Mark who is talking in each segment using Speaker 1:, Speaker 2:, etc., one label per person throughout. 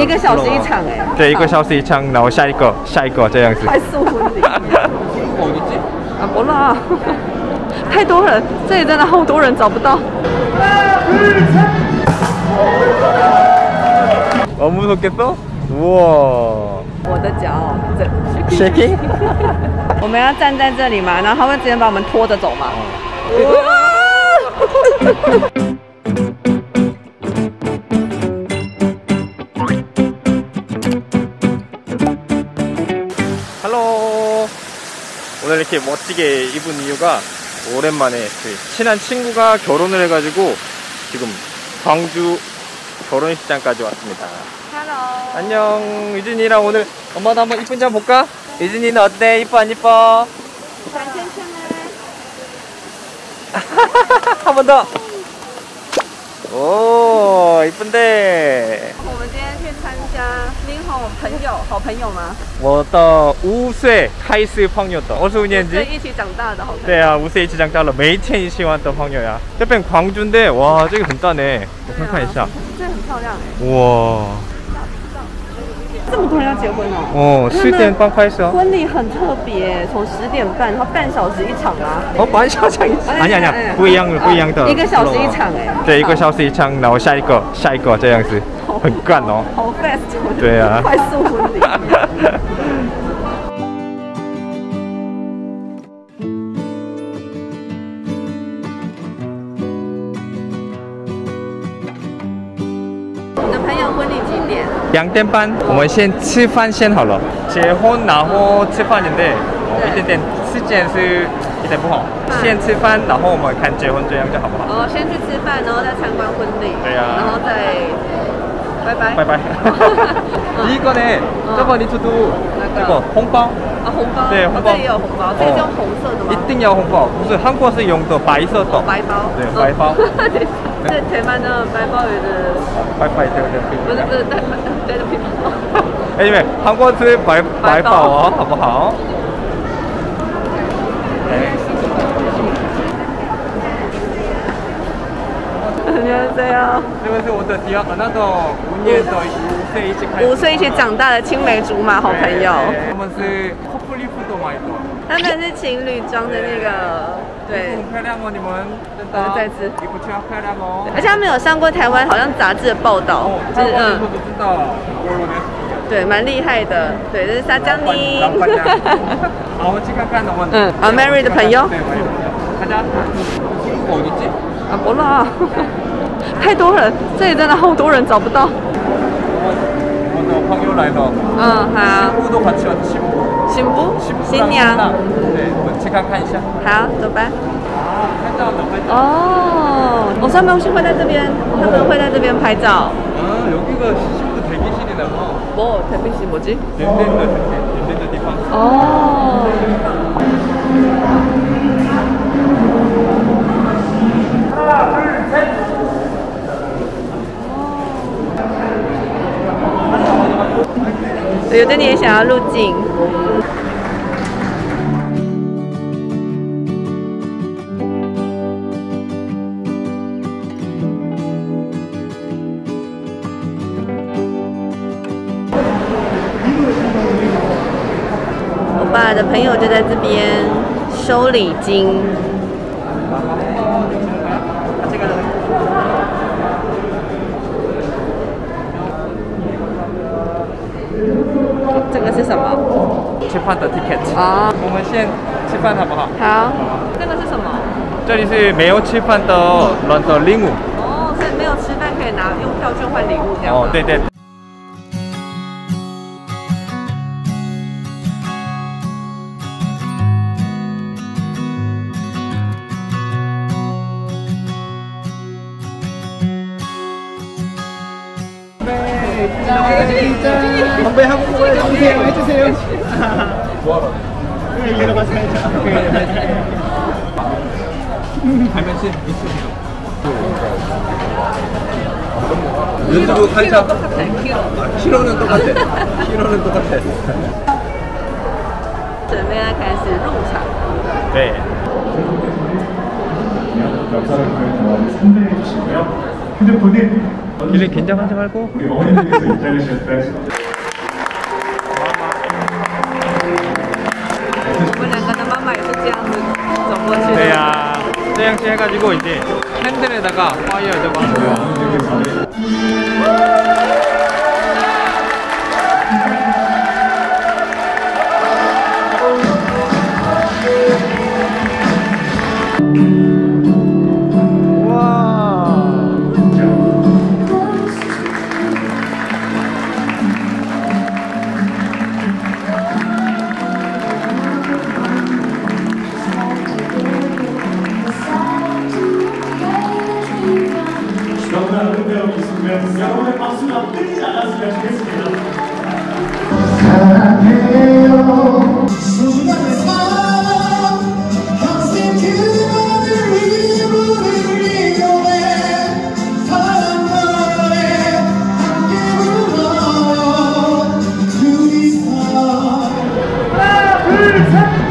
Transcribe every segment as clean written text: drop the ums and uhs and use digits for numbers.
Speaker 1: 1个小时一场哎。
Speaker 2: 对，1个小时一场，然后下一个这样子。
Speaker 1: 快速婚礼。啊，不啦，太多人，这里真的好多人找不到。
Speaker 2: 무섭겠어？ 哇！
Speaker 1: 我的脚，shaking。我们要站在这里嘛，然后他会直接把我们拖着走嘛。
Speaker 2: Hello. 오늘 이렇게 멋지게 입은 이유가 오랜만에 친한 친구가 결혼을 해가지고 지금 광주 결혼식장까지 왔습니다.
Speaker 1: Hello.
Speaker 2: 안녕. 유진이랑 오늘 엄마도 한번 이쁜지 한번 볼까? 유진이는 어때? 이뻐 안 이뻐? 한 번 더. 오, 이쁜데.
Speaker 1: 我们今天去参加林宏好朋友吗？
Speaker 2: 我的5岁开始朋友的25年级
Speaker 1: 一起长大的好朋友。
Speaker 2: 对啊，5岁一起长大了，每天一起玩的朋友呀。这边광주인데 와，这个很大呢，我看一下。
Speaker 1: 这很漂亮哎。
Speaker 2: 哇。
Speaker 1: 这么多人要结婚哦。
Speaker 2: 哦，10点半开始哦。
Speaker 1: 婚礼很特别，从10点半，然后半小时一场啊。
Speaker 2: 哦，半小时一场。아니야，不一样的，1个
Speaker 1: 小时一场哎。
Speaker 2: 对，1个小时一场，然后下一个这样子，很赶哦。
Speaker 1: 好 fast。
Speaker 2: 对啊。
Speaker 1: 快速婚礼。你的朋友婚礼几点？2
Speaker 2: 点半，我们先吃饭先好了。结婚然后吃饭인데一点点时间是有点不好。先吃饭，然后我们看结婚这样就好不好？
Speaker 1: 哦，先去吃饭，然后再参观婚礼。
Speaker 2: 对呀。
Speaker 1: 然后再拜拜。
Speaker 2: 拜拜。이거네 저번 리투도 이거 홍包。
Speaker 1: 啊，红包。
Speaker 2: 对，红包。
Speaker 1: 这里有红包，这个是用红色的吗？
Speaker 2: 一定要红包，不是韩国是用的白色的。
Speaker 1: 白包。
Speaker 2: 对，白包。
Speaker 1: 这台湾的白包有的。
Speaker 2: 白对。
Speaker 1: 不是，对的皮包。
Speaker 2: 哎，因为韩国是白包哦，好不好？
Speaker 1: 안녕하세요。
Speaker 2: 这个是我的第二个5年的5岁一起
Speaker 1: 长大的青梅竹马好朋友。
Speaker 2: 他们是 couple衣服都买的。
Speaker 1: 他们是情侣装的那个，对。
Speaker 2: 很漂亮哦，你们。
Speaker 1: 再次。
Speaker 2: 衣服超漂亮哦。
Speaker 1: 而且他们有上过台湾好像杂志的报道，就是
Speaker 2: 知道。
Speaker 1: 对，蛮厉害的。对，这是沙江宁。
Speaker 2: 好，我们去看看我们。
Speaker 1: Mary 的朋友。
Speaker 2: 对，大家。어디지？
Speaker 1: 啊，不啦，太多人，这里真的好多人找不到。
Speaker 2: 我的朋友来了。
Speaker 1: 好。
Speaker 2: 新妇都같이왔어新妇。
Speaker 1: 新娘。
Speaker 2: 对，我们去看一下。
Speaker 1: 好，走吧。
Speaker 2: 拍照的。
Speaker 1: 哦，他们会在这边，拍照。
Speaker 2: 여기가 신부 대기실이나 봐.
Speaker 1: 뭐 대기실 뭐지?
Speaker 2: 랜드地方. 하나, 둘, 셋.
Speaker 1: 有的你也想要入镜。我爸的朋友就在这边收礼金。这个是什么？
Speaker 2: 吃饭的 ticket。我们先吃饭好不好？
Speaker 1: 好。这个是什么？
Speaker 2: 这里是没有吃饭的人的礼物。
Speaker 1: 哦，所以没有吃饭可以用票券换礼物这样吗？
Speaker 2: 对对。
Speaker 3: 건배하고 해주세요. 뭐하러? 이리로 가서
Speaker 2: 알면서 있으세요. 유튜브 칼차. 키로는 똑같아. 키로는 똑같아.
Speaker 1: 准备要开始入场。
Speaker 2: 对。
Speaker 3: 역사를 통해 상대해 주시고요. 휴대폰에
Speaker 2: 길리 긴장하지 말고.
Speaker 1: 我们两个的妈妈也是这样子走过去的。
Speaker 2: 네, 야, 떼양치 해가지고 이제 핸들에다가 파이어에다가 하는
Speaker 4: 너무나 아름다운 있으면 여러분의 박수가 끊이지 않았으면 좋겠습니다. 사랑해요. 순간의 사랑 평생 그만을 이루리려네 사랑만에 함께 불러요 둘이서 하나 둘셋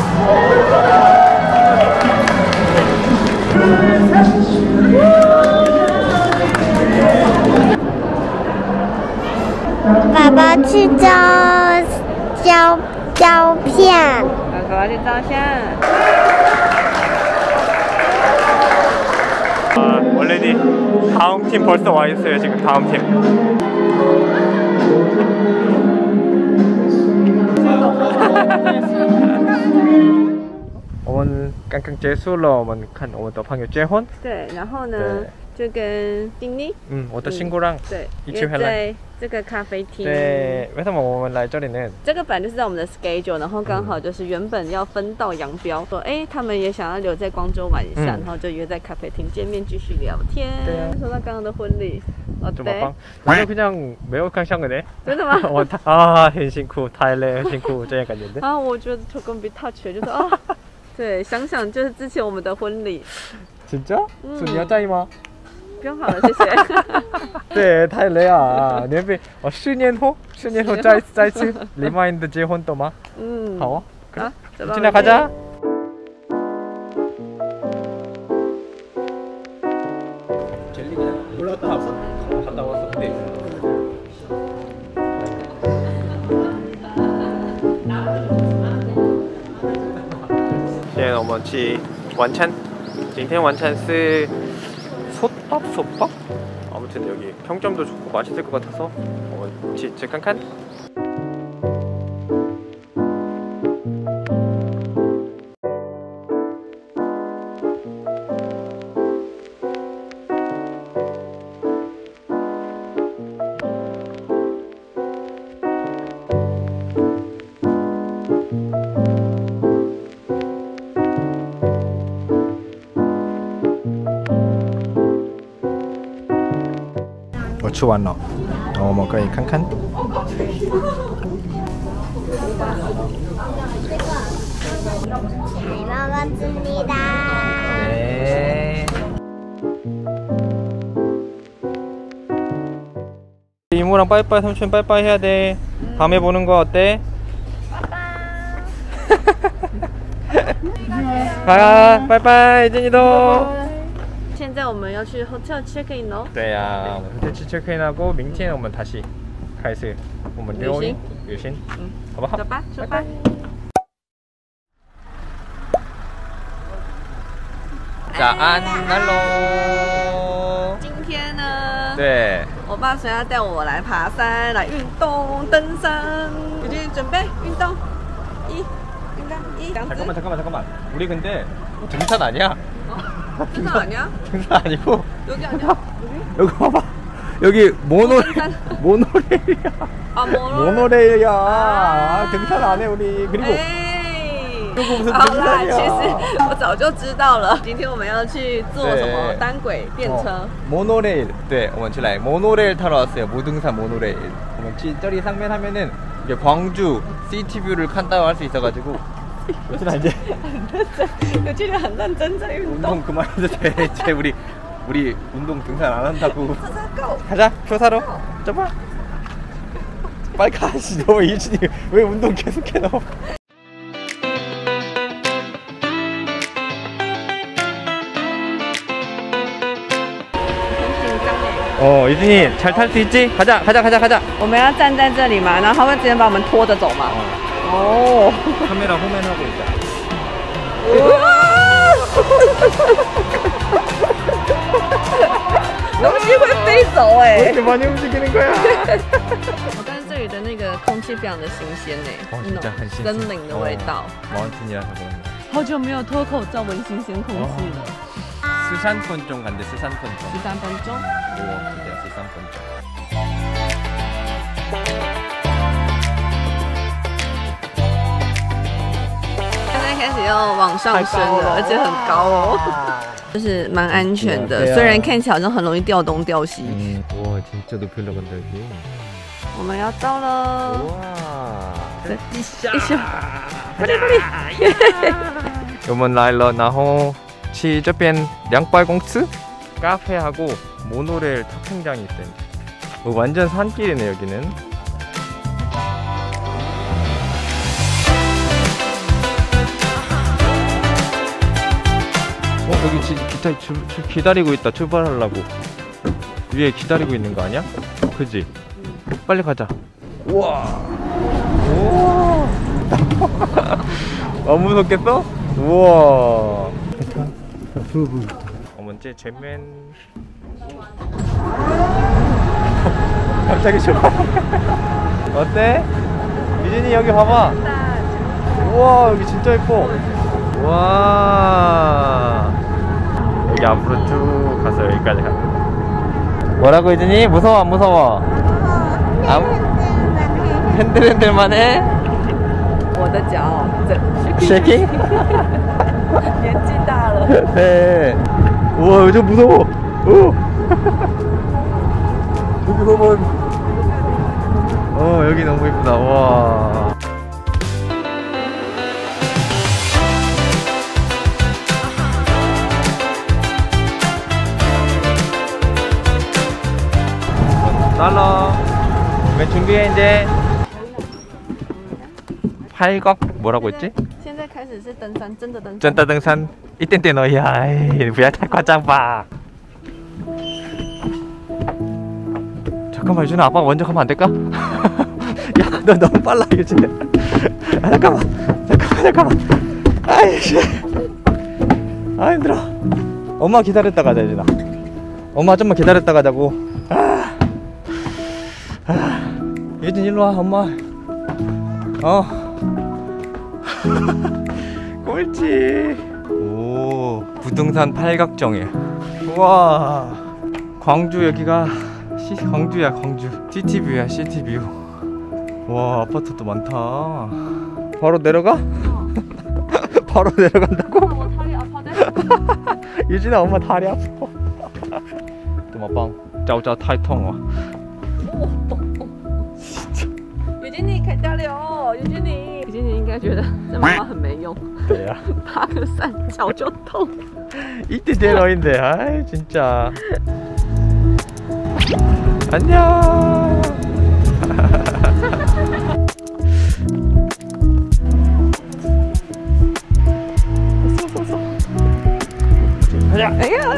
Speaker 5: 爸爸去照片。
Speaker 1: 爸爸去照相。
Speaker 2: 아, 원래니 다음 팀 벌써 와 있어요. 지금 다음 팀.我们刚刚结束了，我们看我们的朋友结婚。
Speaker 1: 对，然后呢，就跟丁妮，
Speaker 2: 我的新姑娘
Speaker 1: 对，
Speaker 2: 一起回来。
Speaker 1: 这个咖啡厅，
Speaker 2: 对，为什么我们来这里呢？
Speaker 1: 这个本来就是在我们的 schedule， 然后刚好就是原本要分道扬镳，说哎，他们也想要留在光州玩一下，然后就约在咖啡厅见面继续聊天。对啊，说到刚刚的婚礼，
Speaker 2: 怎么办？我그냥 매우 깜짝이네。
Speaker 1: 真的吗？
Speaker 2: 我啊，很辛苦，太累，很辛苦，这样感觉的。
Speaker 1: 啊，我觉得조금 be touch， 就是啊，对，想想就是之前我们的婚礼。
Speaker 2: 진짜？ 是你要在意吗？
Speaker 1: 不用好了，谢谢。
Speaker 2: 对，太累啊！你别，10年后再次리마인드结婚懂吗？好啊，
Speaker 1: 好，
Speaker 2: 进来가자。 젤리 그냥 올라갔다 갔다 왔어. 근데现在我们去晚餐，今天晚餐是 솥밥? 아무튼 여기 평점도 좋고 맛있을 것 같아서 깐깐.吃完了，然后我们可以看看。
Speaker 5: 잘 먹었습니다.
Speaker 2: 네. 이모랑 빠이빠이, 삼촌 빠이빠이 해야 돼. 다음에 보는 거 어때? 가, 빠이빠이, 이진이도.
Speaker 1: 现在我们要去 hotel check in 哦。
Speaker 2: 对呀，我们 hotel check in 하고明天我们다시开始我们旅行，好不好？
Speaker 1: 走吧，出发。
Speaker 2: 早安 ，hello。
Speaker 1: 今天呢？
Speaker 2: 对。
Speaker 1: 我爸说要带我来爬山，来运动登山。已经准备运动，一，
Speaker 2: 잠깐만. 우리 근데 등산 아니야?
Speaker 1: 등산 아니야?
Speaker 2: 등산 아니고
Speaker 1: 여기 아니야?
Speaker 2: 여기 봐봐. 여기 모노레일이야.
Speaker 1: 아
Speaker 2: 모노레일이야. 아, 등산 안 해 우리. 그리고 이거 무슨 등산이야?
Speaker 1: 其实我早就知道了。今天我们要去坐什么单轨电车？
Speaker 2: 모노레일. 네, 我们去来 모노레일 타러 왔어요. 무등산 모노레일. 我们저리 상면 하면은 이제 광주 시티뷰를 칸다고 할 수 있어가지고. 요즘 이제
Speaker 1: 요즘에 안 난전자
Speaker 2: 운동 그만해도 돼. 이제 우리 운동 등산 안 한다고. 가자, 표 사러. 잠깐만. 빨리 가시. 너 이진이 왜 운동 계속해 너? 유진이 잘 탈 수 있지? 가자.
Speaker 1: 我们要站在这里嘛，然后他会直接把我们拖着走嘛。哦。
Speaker 2: 카메라 호면하고 있다.
Speaker 1: 东西会飞走哎。
Speaker 2: 이렇게 많이 움직이는 거야?
Speaker 1: 但是这里的那个空气非常的新鲜呢，那种森林的味道。
Speaker 2: 마운틴이라서 그런가.
Speaker 1: 好久没有脱口罩闻新鲜空气了。
Speaker 2: 수산권종 간대 수산권종.
Speaker 1: 13分钟。
Speaker 2: 오, 진짜 수산권종.
Speaker 1: 现在开始要往上升了，而且很高哦，就是蛮安全的。虽然看起来好像很容易掉东掉西。
Speaker 2: 와, 진짜 높이 올라간다 여기.
Speaker 1: 我们要到了。
Speaker 2: 와.
Speaker 1: 一下，快点！
Speaker 2: 我们来了，然后去这边200公尺 카페하고 모노레일 탑승장이 있대. 완전 산길이네 여기는. 여기 기타 기다리고 있다. 출발하려고. 위에 기다리고 있는 거 아니야? 그지? 빨리 가자. 우와. 우와. 안 무섭겠어? 우와. 어머니 잼맨. 갑자기 출발. 어때? 유진이 여기 봐봐. 우와 여기 진짜 예뻐. 와. 여기 앞으로 쭉 가서 여기까지 가. 뭐라고 유진이? 무서워 안 무서워? 흔들흔들만 해?
Speaker 1: 我的脚
Speaker 2: 쉐이킹?
Speaker 1: 年纪大了。
Speaker 2: 네. 우와 여기 좀 무서워. 여기 봐봐. 여기 너무 예쁘다. 와. 달러. 왜 준비해 이제? 팔각 뭐라고 했지?
Speaker 1: 现在开始是登山，真的登山。
Speaker 2: 쩐다 등산. 이땐 너야. 뭐야 탈과장 봐. 잠깐만 유준아 아빠 먼저 가면 안 될까? 야 너 너무 빨라 유준. 잠깐만. 아이씨. 아 힘들어. 엄마 기다렸다 가자 유준아. 엄마 좀만 기다렸다 가자고. 유준 일로 와 엄마. 꼴찌. 오 부등산 팔각정에. 우와 광주 여기가 광주야 광주. 시티뷰야 시티뷰. 와 아파트도 많다. 바로 내려가? 바로 내려간다고?
Speaker 1: 我다리 아파대.
Speaker 2: 유진아 엄마 다리 아파. 또 막방 짜오짜 타이통 와.
Speaker 1: 雨欣你可以加油，雨欣你应该觉得这妈妈很没用。
Speaker 2: 对呀。
Speaker 1: 爬个山脚就痛。
Speaker 2: 이때 제일 어린데. 아이 진짜. 안녕. 가자.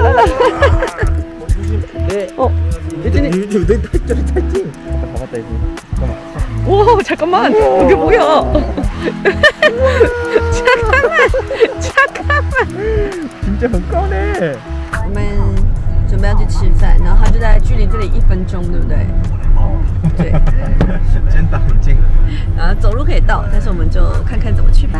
Speaker 2: 네. 유진이 내 팔절이 탈진. 가봤다 유진이.
Speaker 1: 와 잠깐만 이게 뭐야? 잠깐만.
Speaker 2: 진짜很高呢。
Speaker 1: 我们准备要去吃饭，然后它就在距离这里1分钟，对不对？对。
Speaker 2: 真的很近。
Speaker 1: 然后走路可以到，但是我们就看看怎么去吧。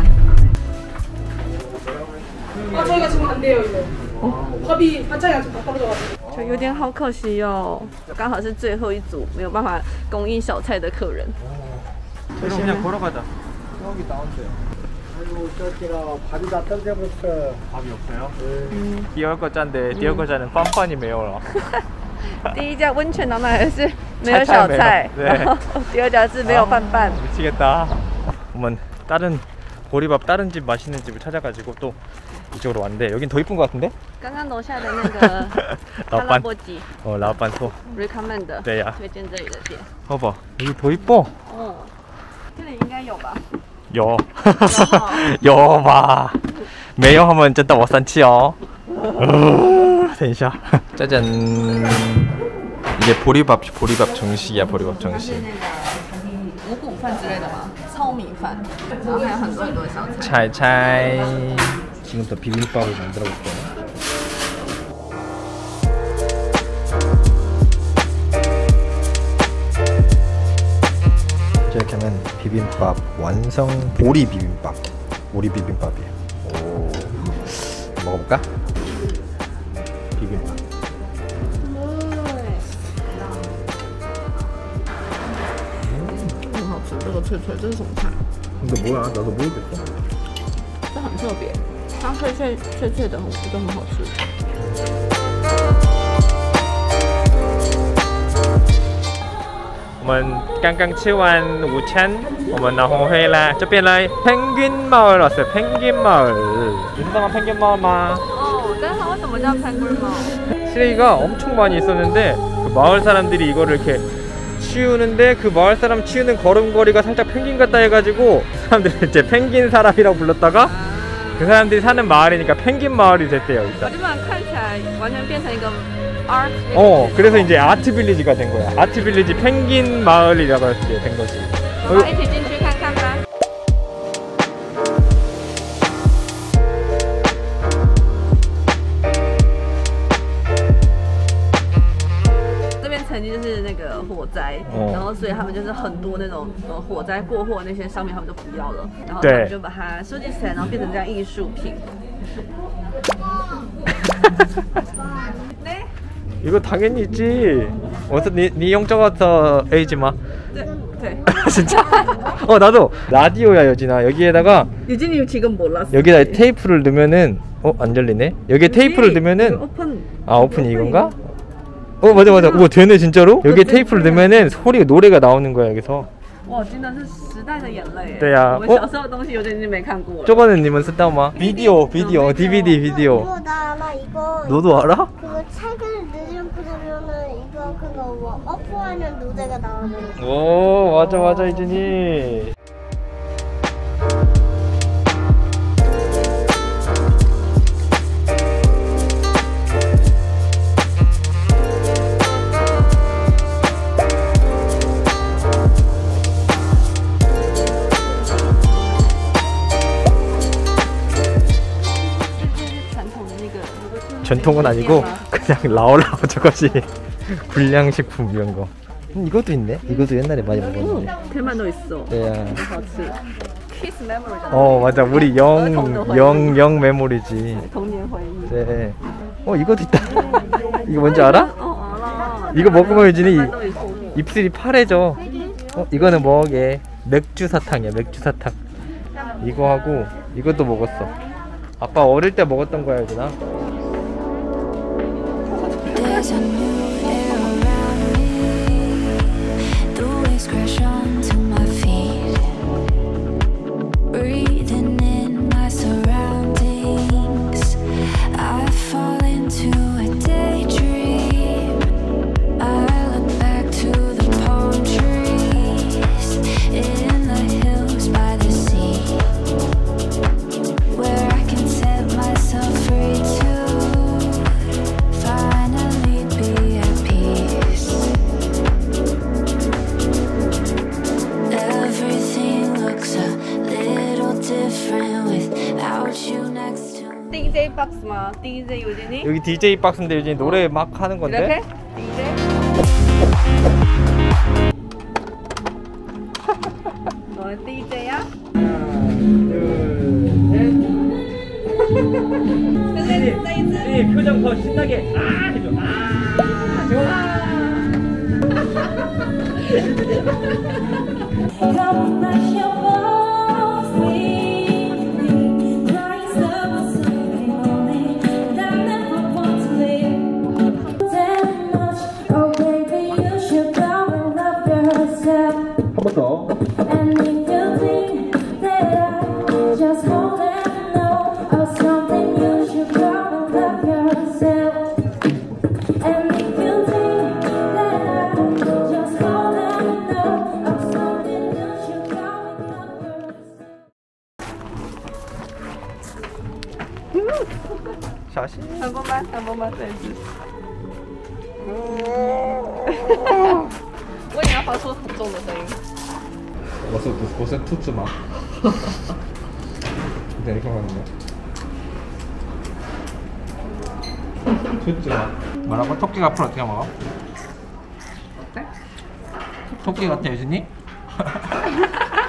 Speaker 6: 저희가 지금 안 돼요 이거. 밥이 반찬이 아직 다 떨어져가지고.
Speaker 1: 就有点好可惜哦，刚好是最后一组没有办法供应小菜的客人。
Speaker 2: 그럼 그냥 걸어가자.
Speaker 3: 여기 나온대. 아이고 저기가 밥이 다 떨어져버렸어.
Speaker 2: 밥이 없어요? 디얼 거짠데 디얼 거짠은 빤빤이 매워요.
Speaker 1: 第一家温泉拿来的是没有小菜，然后第二家是没有饭拌。
Speaker 2: 미치겠다. 어머 다른 보리밥 다른 집 맛있는 집을 찾아가지고 또 이쪽으로 왔는데 여긴 더 이쁜 것 같은데?
Speaker 1: 刚刚楼下的那个哈拉波吉
Speaker 2: 라오빤소.
Speaker 1: recommend
Speaker 2: 对呀
Speaker 1: 推荐这里的店。
Speaker 2: 봐봐 여기 더 이뻐.
Speaker 1: 哦，这里应该有吧？
Speaker 2: 여봐. 매요 하면 진짜 워산치요. 된샤. 짜잔. 이게 보리밥 정식이야. 보리밥 정식.
Speaker 1: 五谷饭之类的吗？糙米饭，然后还有很多很多的小菜。
Speaker 2: 차이차이.
Speaker 3: 지금부터 비빔밥을 만들어 볼게요. 이렇게 하면 비빔밥 완성. 보리 비빔밥. 오리 비빔밥이에요. 오, 먹어볼까? 비빔밥. 근데 뭐야? 나도 모르겠어.
Speaker 1: 这很特别，它脆的，我觉得很好吃。
Speaker 2: mình 깡깡 치완 우찬 어머나 호회라 저변라이 펭귄 마을 왔어요. 펭귄 마을. 유명한 펭귄 마을 마.
Speaker 1: 哦，但是它为什么叫 penguin mall？
Speaker 2: 쓰레기가 엄청 많이 있었는데 그 마을 사람들이 이거를 이렇게 치우는데 그 마을 사람 치우는 걸음걸이가 살짝 펭귄 같다 해가지고 사람들이 이제 펭귄 사람이라고 불렀다가 그 사람들이 사는 마을이니까 펭귄 마을이 됐대요. 일단.
Speaker 1: 基本上看起来完全变成一个 art。
Speaker 2: 그래서 이제 아트 빌리지가 된 거야. 아트 빌리지 펭귄 마을이라고 이렇게 된 거지.
Speaker 1: 我们一起进去看看吧。 曾经就是那个火灾，然后所以他们就是很多那种火灾过后那些商品他们就不要了，然后他们就把它收集起来，然后变成这样艺术品。네?
Speaker 2: 이거 당연히 있지. 어서 네 영적어서 A지마.
Speaker 1: 네.
Speaker 2: 진짜? 나도 라디오야 여진아. 여기에다가
Speaker 1: 유진이 지금 몰랐어.
Speaker 2: 여기다 테이프를 넣으면은 안 열리네. 여기에 테이프를 넣으면은 오픈이 이건가? 맞아. 우와 되네 진짜로? 여기에 테이프를 넣으면은 노래가 나오는 거야 여기서.
Speaker 1: 와, 真的是时代的眼泪。
Speaker 2: 对呀。
Speaker 1: 我们小时候的东西有点已经没看过了。
Speaker 2: 저거는 님은 쓰다 마? 비디오, DVD, 비디오.
Speaker 5: 이거 나 알아. 이거.
Speaker 2: 너도 알아?
Speaker 5: 그거 책을 늘려보면은 이거 그거 어프하면 노래가 나오는.
Speaker 2: 오, 맞아 이진이. 전통은 아니고 그냥 라올라오 저것이 불량식품 이런 거. 이것도 있네. 이것도 옛날에 많이 먹었는데.
Speaker 1: 대만도 있어.
Speaker 2: 네.
Speaker 1: 키스 메모리잖아.
Speaker 2: 맞아. 우리 영 메모리지.
Speaker 1: 童年回忆.
Speaker 2: 네. 이것도 있다. 이거 뭔지 알아?
Speaker 1: 알아.
Speaker 2: 이거 먹으면 유진이 입술이 파래져. 이거는 뭐게? 맥주 사탕이야. 맥주 사탕. 이거 하고 이것도 먹었어. 아빠 어릴 때 먹었던 거야 유진아.
Speaker 7: There's a new air around me. The waves crash onto my feet. Breathing in my surroundings. I fall into a daydream. I look back to the palm trees in the hills by the sea, where I can set myself free to
Speaker 1: DJ 박스 마. DJ 유진이?
Speaker 2: 여기 DJ 박스인데 유진이 노래 막 하는 건데.
Speaker 1: 이렇게? DJ? 너는 DJ야?
Speaker 2: 유진이 표정 더 신나게 해줘. 좋아.
Speaker 1: 한 번만 더 해주. 我也要发出很重的声音。
Speaker 2: 我是兔子吗？네, 이렇게 하는데.兔子吗? 뭐라고? 토끼가 앞으로 어떻게 먹어? 어때? 토끼 같아, 유진이?